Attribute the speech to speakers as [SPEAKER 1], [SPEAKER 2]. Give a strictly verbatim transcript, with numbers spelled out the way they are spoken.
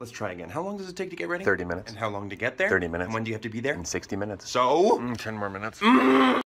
[SPEAKER 1] Let's try again. How long does it take to get ready?
[SPEAKER 2] thirty minutes.
[SPEAKER 1] And how long to get there?
[SPEAKER 2] thirty minutes.
[SPEAKER 1] And when do you have to be there?
[SPEAKER 2] In sixty minutes.
[SPEAKER 1] So?
[SPEAKER 2] Mm, ten more minutes.
[SPEAKER 1] Mm.